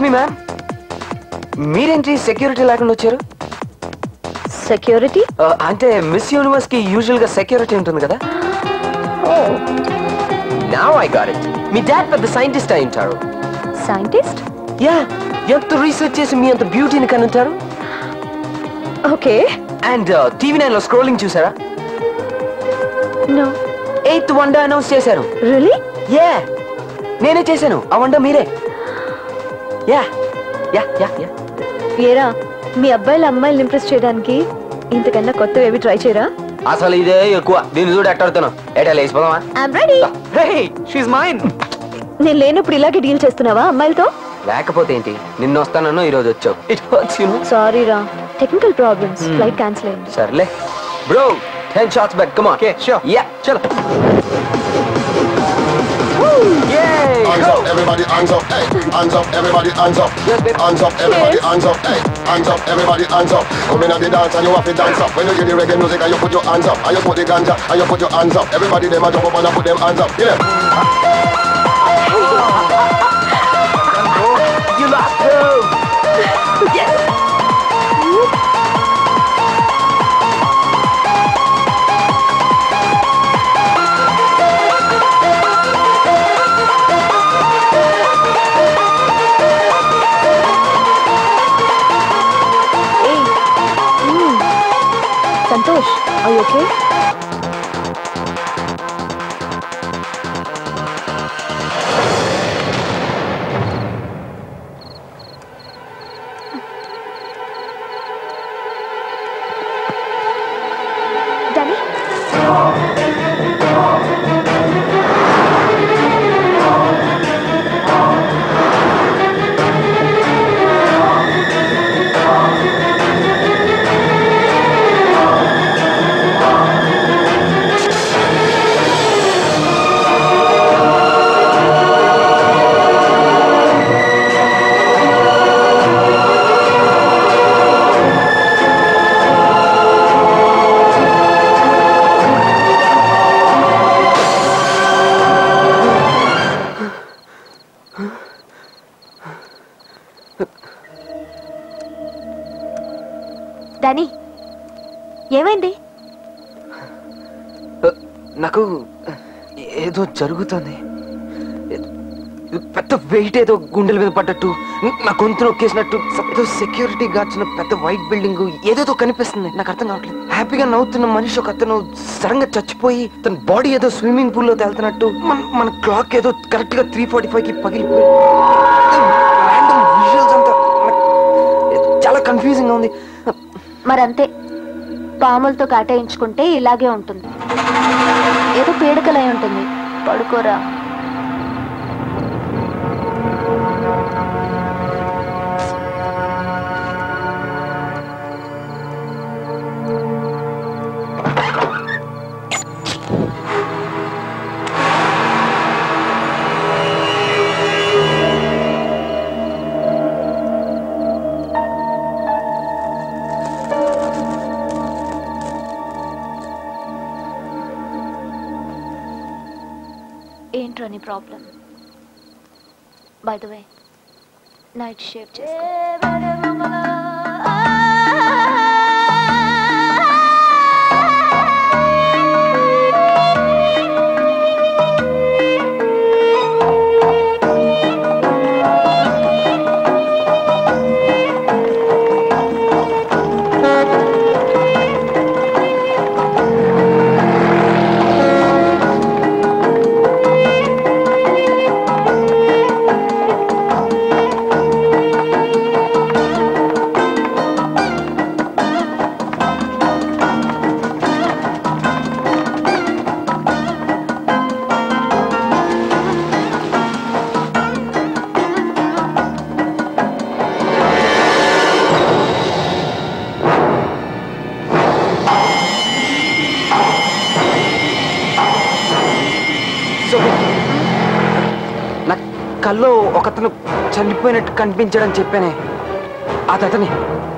Me ma'am, మీరేంటి security లేకుండా వచ్చారు? సెక్యూరిటీ అంటే మిస్ యూనివర్స్ కి యూజువల్ గా సెక్యూరిటీ ఉంటుంది కదా. Now I got it. మీ డాడ్ పెద్ద సైంటిస్ట్ అయి ఉంటారు. సైంటిస్ట్? యా, ఎంత రీసెర్చ్ చేసి మీ అంత బ్యూటీని కనుంటారు. ఓకే. అండ్ TV9 లో స్క్రోలింగ్ చూసారా? నో. 8th వండర్ అనౌన్స్ చేశారు. రియల్లీ? యా, నేనే చేశాను ఆ వండర్, మీరే. Yeah yeah yeah yeah. ఏరా, మీ అబ్బాయిల అమ్మాయిలు ఇంప్రెస్ చేయడానికి ఇంతకన్నా కొత్తవి ఏవి ట్రై చేయరా? అసలు ఇదే ఎక్కువ. దీన్ని చూడు ఎట్టాడుతున్నావు. ఎటా లేచిపోదామా? I'm ready. Hey, she's mine. నేను లేనప్పుడు ఇలాగే డీల్ చేస్తున్నావా అమ్మాయిలతో? లేకపోతే ఏంటి, నిన్న వస్తానన్నా ఈ రోజు వచ్చావు. It hurts you. సారీ రా, టెక్నికల్ ప్రాబ్లమ్స్. ఫ్లైట్ క్యాన్సిల్ అయింది. సర్లే bro, 10 shots back. Come on. Okay, sure. Yeah, chalo. Yay! Hands up, everybody, hands up, hey. Hands up, everybody, hands up. Hands up, everybody, hands up, hey. Hands up, everybody, hands up. Come in at the dance and you have to dance up. When you hear the reggae music and you put your hands up, and you put the ganja and you put your hands up. Everybody them a jump up and put them hands up. Get them. You lost, bro. Yes. Santosh, are you okay? Danny? Danny, ఏమైంది? నాకు ఏదో జరుగుతుంది. పెద్ద wait ఏదో గుండెల మీద పడ్డట్టు, నా గొంతు నొక్కేసినట్టు. ఏదో సెక్యూరిటీ గార్డ్స్ పెద్ద వైట్ బిల్డింగ్ ఏదేదో కనిపిస్తుంది. నాకు అర్థం కావట్లేదు. హ్యాపీగా నవ్వుతున్న మనిషి ఒక అతను సడన్ గా చచ్చిపోయి తన బాడీ ఏదో స్విమ్మింగ్ పూల్ లో తేలుతున్నట్టు. మన క్లాక్ ఏదో కరెక్ట్ గా 3:45కి పగిలిపోయి. చాలా కన్ఫ్యూజింగ్ గా ఉంది. మరంతే, పాములతో కాటేయించుకుంటే ఇలాగే ఉంటుంది. ఏదో పీడకలై ఉంటుంది. పడుకోరా. ఏంట్రా నీ problem? By the way, night shave చేసుకో. కల్లో ఒకతను చనిపోయినట్టు కనిపించడం చెప్పానే, అతనే.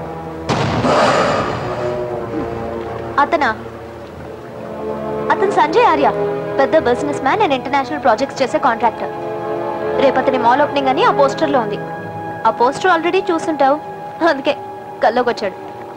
అతనా? అతను సంజయ్ ఆర్య, పెద్ద business man and international projects చేసే కాంట్రాక్టర్. రేపు అతని మాల్ ఓపెనింగ్ అని ఆ పోస్టర్లో ఉంది. ఆ పోస్టర్ ఆల్రెడీ చూసుంటావు, అందుకే కల్లోకి వచ్చాడు.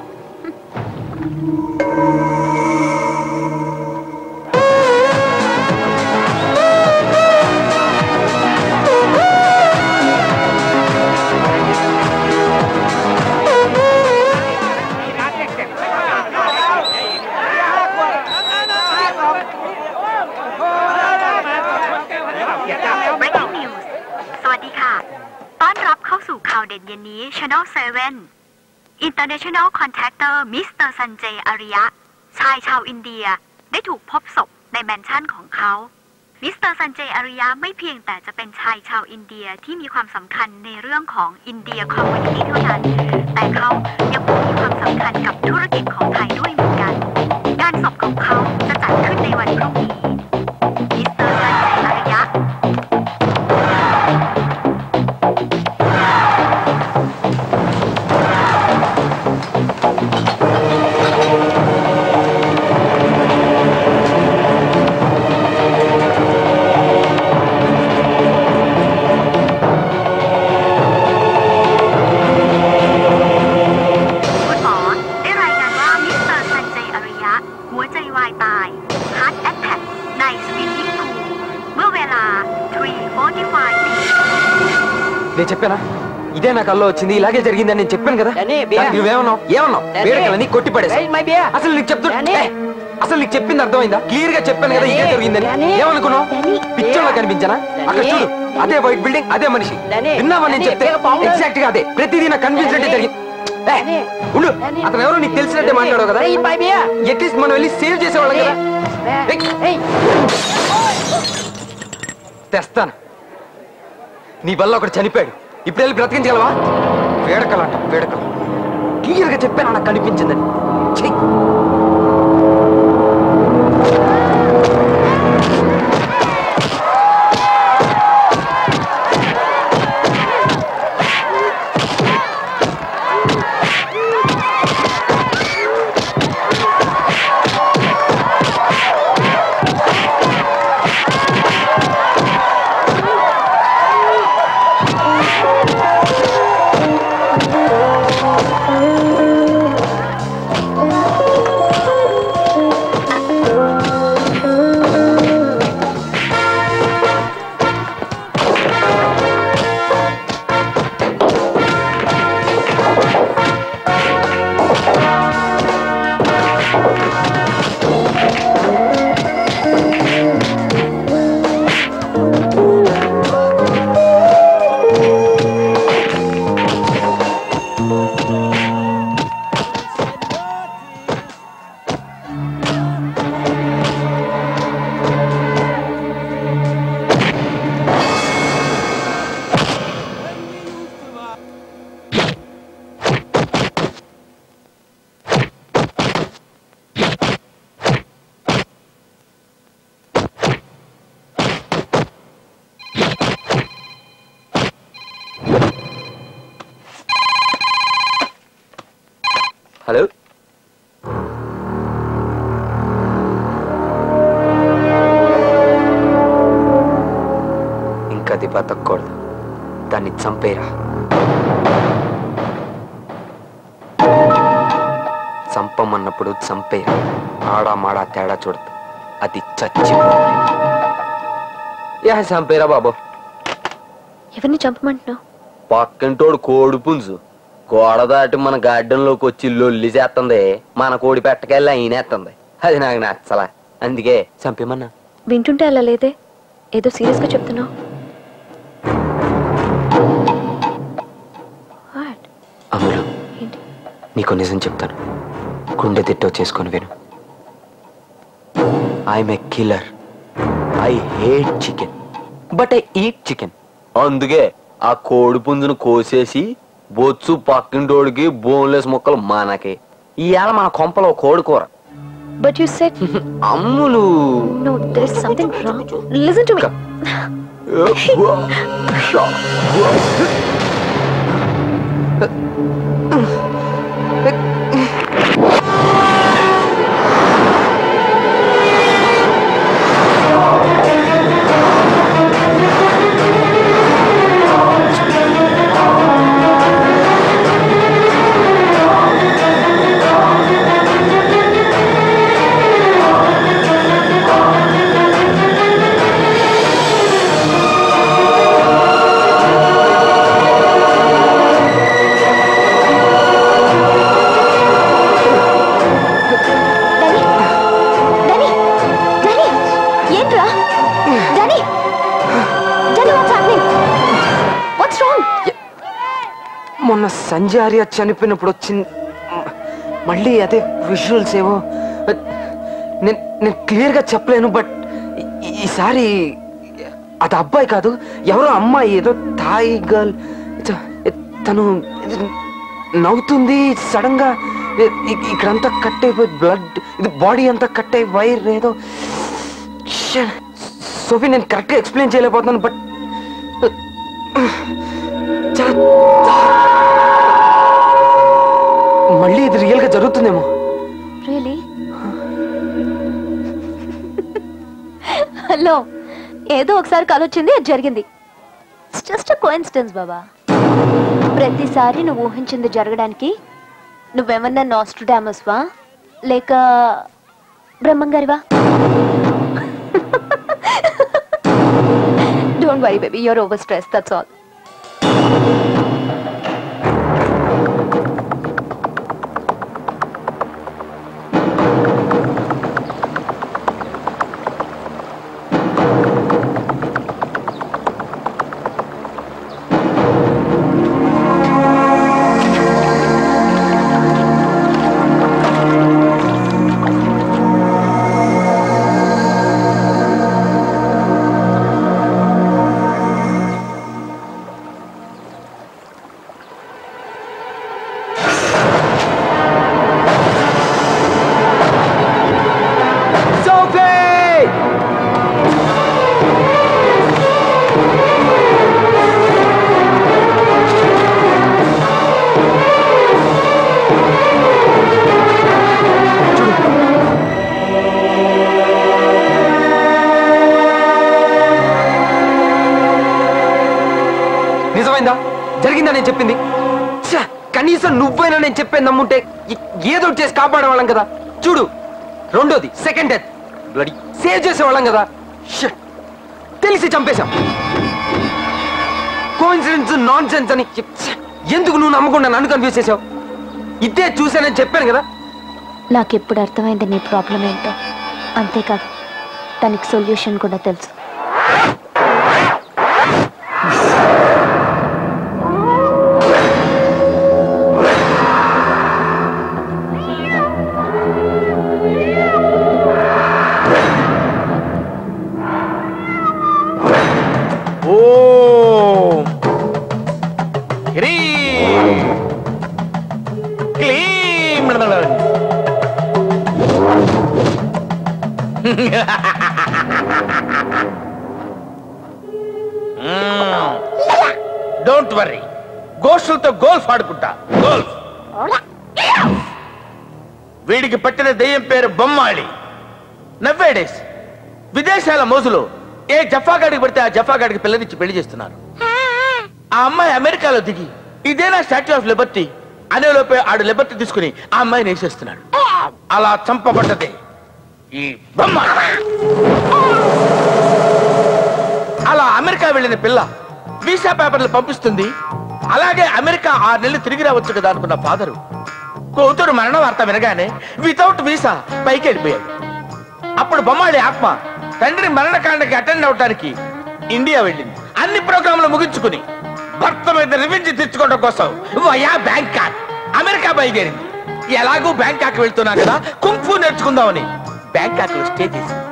ข่าวเด่นเย็นนี้ Channel 7 International Contractor มิสเตอร์ซันเจย์อาริยะชายชาวอินเดียได้ถูกพบศพในแมนชั่นของเขามิสเตอร์ซันเจย์อาริยะไม่เพียงแต่จะเป็นชายชาวอินเดียที่มีความสำคัญในเรื่องของอินเดียคอมมูนิตี้เท่านั้นแต่เขายังมีความสำคัญกับธุรกิจของไทยด้วยเหมือนกันงานศพของเขาจะจัดขึ้นในวันพรุ่งนี้มิสเตอร์ซันเจย์อาริยะ నేను చెప్పానా ఇదే నా కల్లో వచ్చింది ఇలాగే జరిగిందని నేను చెప్పాను కదా నువ్వేమన్నావు ఏమన్నావు వేడకలని కొట్టి పడేసి అసలు నీకు చెప్తా అసలు నీకు చెప్పింది అర్థమైందా క్లియర్ గా చెప్పాను కదా ఇదే జరిగిందని ఏమనుకున్నావు పిక్చర్ లో కనిపించానా అక్కడ చూడు అదే వైట్ బిల్డింగ్ అదే మనిషి విన్నావా నేను చెప్తే ఎగ్జాక్ట్ గా అదే ప్రతిదీ నాకు కనిపించినట్టే జరిగింది ఉండు అతను ఎవరో నీకు తెలిసినట్టే మాట్లాడావు కదా అట్లీస్ట్ మనం వెళ్ళి సేవ్ చేసేవాళ్ళం కదా తెస్తాను నీ వల్ల ఒకటి చనిపోయాడు ఇప్పుడు వెళ్ళి బ్రతికించగలవా వేడకలంట వేడకలు క్లియర్ గా చెప్పాను నాకు కనిపించిందని చెయ్యి హలో ఇంకా అది బతకూడదు దాన్ని చంపేరా చంపమన్నప్పుడు చంపేరా ఆడా మాడా తేడా చూడదు అది చచ్చిపోవాలి చంపేరా బాబు ఎవరిని చంపమంటున్నావు పక్కింటోడు కోడి పుంజు గోడ దాటి మన గార్డెన్ లోకి వచ్చి లొల్లి చేస్తుంది మన కోడి పెట్టకెళ్ళి అయినేస్తుంది అది నాకు నచ్చలా అందుకే చంపేమన్నా వింటుంటే అలా లేదే ఏదో సీరియస్ గా చెప్తున్నావు అమలు నీకు నిజం చెప్తాను గుండె తిట్టో చేసుకొని విను I'm a killer I hate chicken but I eat chicken అందుకే ఆ కోడి పుంజును కోసేసి బొచ్చు పక్కింటోడికి బోన్లెస్ ముక్కలు మనకి ఇవాళ మన కొంపలో కోడి కూర but you said Ammulu no there is something wrong listen to me ఏంట్రా Danny Danny what's happening what's wrong మొన్న సంజయ్ ఆర్య చనిపోయినప్పుడు వచ్చింది మళ్ళీ అదే విజువల్స్ ఏవో నేను క్లియర్గా చెప్పలేను బట్ ఈసారి అది అబ్బాయి కాదు ఎవరో అమ్మాయి ఏదో థాయ్ గర్ల్ తను నవ్వుతుంది సడన్ గా ఇక్కడంతా కట్ అయిపోయి బ్లడ్ ఇది బాడీ అంతా కట్ అయి వైర్ ఏదో సోఫీ నేను కరెక్ట్గా ఎక్స్ప్లెయిన్ చేయలేకపోతున్నాను బట్ మళ్ళీ ఇది రియల్ గా జరుగుతుందేమో రియలీ హలో ఏదో ఒకసారి కలొచ్చింది అది జరిగింది ఇట్స్ జస్ట్ అ కోఇన్సిడెన్స్ బాబా ప్రతిసారి నువ్వు ఊహించింది జరగడానికి నువ్వేమన్నా నాస్ట్రాడామస్ వా లేక బ్రహ్మంగారివా don't worry baby you're over stress that's all జరిగిందా నేను చెప్పింది కనీసం నువ్వైనా నేను చెప్పేది నమ్ముంటే ఏదో చేసి కాపాడేవాళ్ళం కదా చూడు రెండోది సెకండ్ డెత్ బ్లడీ సేవ్ చేసేవాళ్ళం కదా తెలిసి చంపేశాం కోఇన్సిడెన్స్ నాన్ సెన్స్ అని ఎందుకు నువ్వు నమ్మకుండా నన్ను కన్ఫ్యూజ్ చేసావు ఇదే చూసానని చెప్పాను కదా నాకెప్పుడు అర్థమైంది నీ ప్రాబ్లం ఏంటో అంతేకాదు దానికి సొల్యూషన్ కూడా తెలుసు డోంట్ వర్రీ గోష్ఠులతో గోల్ఫ్ ఆడుకుంటా గోల్ఫ్ వీడికి పట్టిన దెయ్యం పేరు బొమ్మాళి నవ్వేడేస్ విదేశాల మోజులో ఏ జఫాగాడికి పడితే ఆ జఫాగాడికి పిల్లనిచ్చి పెళ్లి చేస్తున్నారు ఆ అమ్మాయి అమెరికాలో దిగి ఇదేనా స్టాచ్యూ ఆఫ్ లిబర్టీ అనే లోపే ఆడు లిబర్టీ తీసుకుని ఆ అమ్మాయిని వేసేస్తున్నాడు అలా చంపబడ్డదే ఈ బొమ్మాళి అలా అమెరికా వెళ్ళిన పిల్ల వీసా పేపర్లు పంపిస్తుంది అలాగే అమెరికా 6 నెలలు తిరిగి రావచ్చు కదా అనుకున్న ఫాదరు కూతురు మరణ వార్త వినగానే వితౌట్ వీసా పైకి వెళ్ళిపోయాడు అప్పుడు బొమ్మాళి ఆత్మ తండ్రి మరణకాండకి అటెండ్ అవడానికి ఇండియా వెళ్ళింది అన్ని ప్రోగ్రాంలు ముగించుకుని భర్త మీద రివెంజ్ తెచ్చుకోవడం కోసం వయా బ్యాంకాక్ అమెరికా బయలుదేరింది ఎలాగూ బ్యాంకాక్ వెళ్తున్నా కదా కుంగ్ ఫు నేర్చుకుందామని బ్యాంకాక్ లో స్టే చేసింది